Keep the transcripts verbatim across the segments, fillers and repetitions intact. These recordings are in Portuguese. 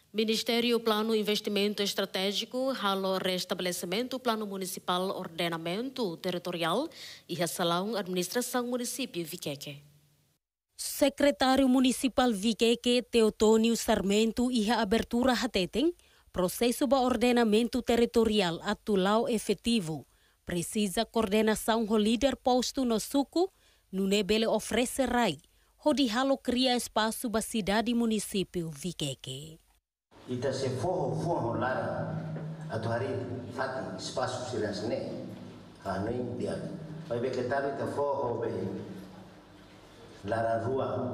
Ministério Plano Investimento Estratégico halo restabelecimento Plano Municipal Ordenamento Territorial e a Salão Administração Município Viqueque. Secretário Municipal Viqueque Teotônio Sarmento e a abertura hateteng processo de ordenamento territorial atual efetivo precisa coordenação do líder posto no suco no nebele oferece rai onde halo cria espaço para cidade município Viqueque. Ita se forro forro lara atu hari fati espaço silensne hanoi dia vai beketari ta forro be lara rua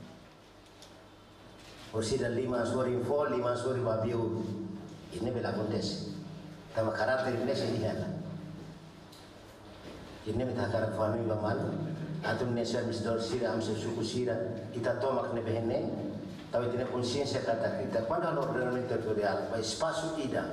orsida lima sori fo lima sori babiu ini bela acontece tama karakter ini sehingga ini minta karakter família mal atu nessa misdor sira am suku sira ita tomak ne behene. Tapi tidak consciência kata kita pada ordenamento territorial, mas espaço tidak.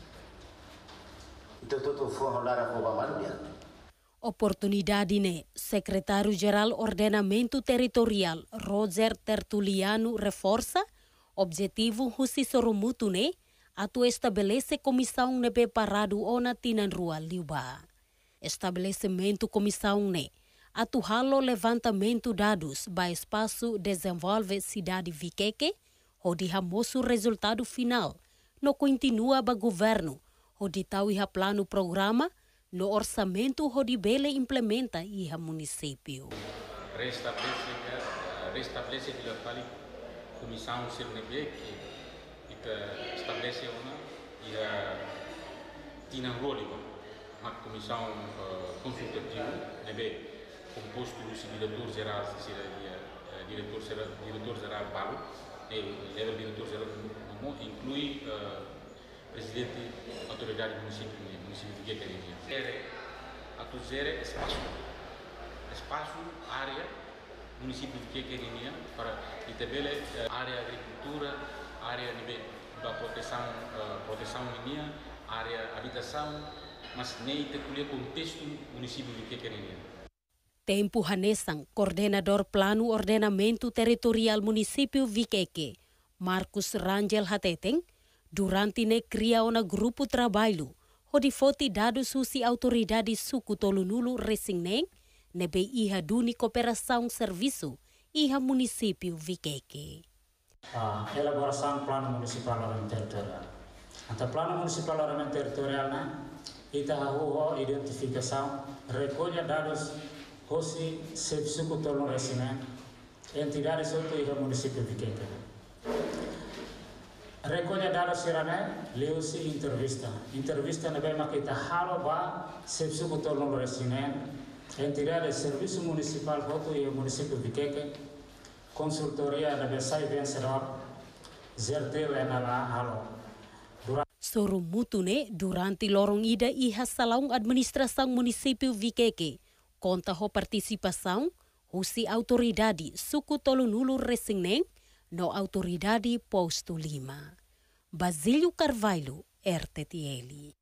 Itu tuh for lara ko dia. Oportunidade ne Secretário-Geral Ordenamento Territorial Roger Tertuliano reforça objetivo husi sorumutu ne atu estabelece comissão ne preparado ona tinan rua liuba. Estabelecimento comissão ne atu halo levantamento dados ba espaço desenvolve cidade Viqueque, onde hamoso resultado final, no continua ba governo, onde tau iha plano programa, no orçamento onde bele implementa iha município. Restabelece, restabelece de la comissão Sirnebe, que estabelece uma iha tina roli, uma comissão consultativa, nebe composto do diretor-geral, diretor-geral, diretor-geral Paulo, e o diretor-geral inclui uh, presidente da autoridade do município, município de Gueteria. A tuzere espaço, espaço, área, município de Gueteria, para e também uh, área agricultura, área da proteção, uh, proteção minha, área habitação, mas nem tem contexto município de Gueteria. Tempo Hanesang, coordenador Plano Ordenamento Territorial Município Viqueque, Marcos Rangel Hateteng, durante ne cria uma grupo trabalho, onde foti dados susi autoridade suku tolunulu resingneng, nebe iha duni cooperação serviço, iha município Viqueque. Uh, elaboração Plano Municipal Ordenamento Territorial. Ante Plano Municipal Ordenamento Territorial, né, ita hahuho identificação, recolha dados Hosi sebsuku tolong resina entidade soto iha município Viqueque. Recolha dados sirane leusi entrevista. Entrevista nebe makita halo ba sebsuku tolong resina entidade serviço municipal hoto iha município Viqueque. Consultoria nebe sai vencedor zertel enala halo. Sorumutune durante lorong ida iha salão administração município Viqueque. Conta ho participação, husi autoridade suku tolunulu resingneng, no autoridade posto lima. Basílio Carvalho, R T T L.